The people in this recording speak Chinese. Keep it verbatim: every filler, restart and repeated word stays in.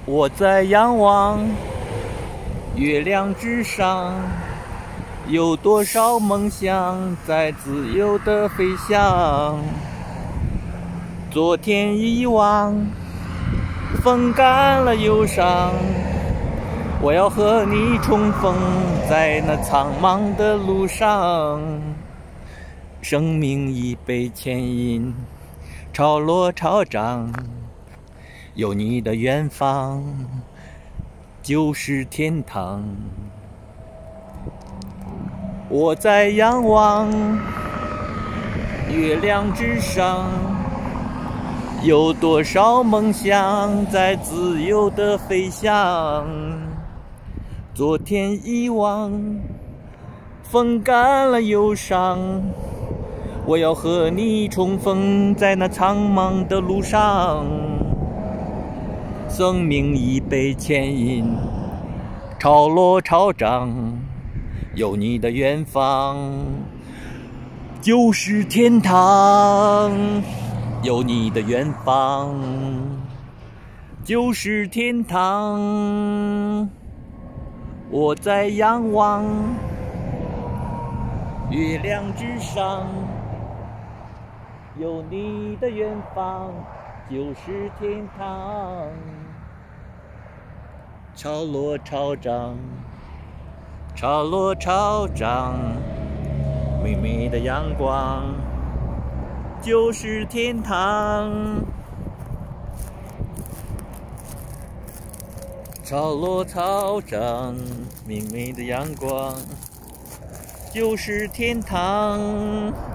我在仰望月亮之上，有多少梦想在自由地飞翔。昨天遗忘，风干了忧伤，我要和你重逢在那苍茫的路上。生命已被牵引，潮落潮涨，有你的远方就是天堂。我在仰望月亮之上，有多少梦想在自由地飞翔。昨天遗忘，风干了忧伤，我要和你重逢在那苍茫的路上。生命已被牵引，潮落潮涨，有你的远方就是天堂。有你的远方就是天堂。我在仰望月亮之上，有你的远方就是天堂。潮落潮涨，潮落潮涨，明媚的阳光就是天堂。潮落潮涨，明媚的阳光就是天堂。